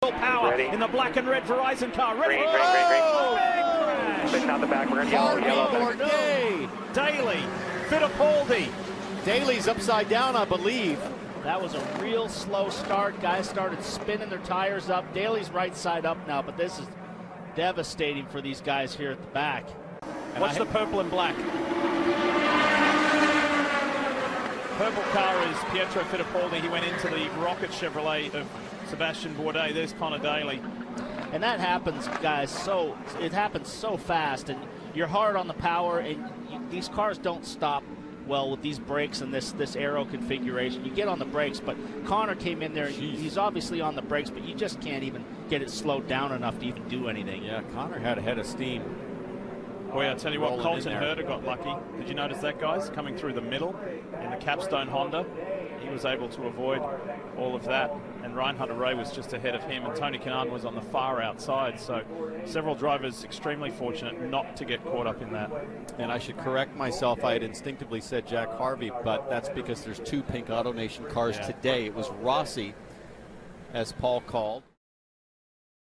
Power in the black and red Verizon car. Ready? Green. Spitting out the back. We're going to yellow. Daly, Fittipaldi. Daly's upside down, I believe. That was a real slow start. Guys started spinning their tires up. Daly's right side up now, but this is devastating for these guys here at the back. Watch the purple and black. Purple car is Pietro Fittipaldi. He went into the Rocket Chevrolet of Sebastian Bourdais. There's Connor Daly. And that happens, guys, it happens so fast, and you're hard on the power, and these cars don't stop well with these brakes and this aero configuration. You get on the brakes, but Connor came in there, and he's obviously on the brakes, but you just can't even get it slowed down enough to even do anything. Yeah, Connor had a head of steam. Boy, I tell you what, Colton Herta got lucky. Did you notice that, guys? Coming through the middle in the Capstone Honda. He was able to avoid all of that. And Reinhard Ray was just ahead of him, and Tony Kanaan was on the far outside. So several drivers extremely fortunate not to get caught up in that. And I should correct myself. I had instinctively said Jack Harvey, but that's because there's two Pink Auto Nation cars today. It was Rossi, as Paul called.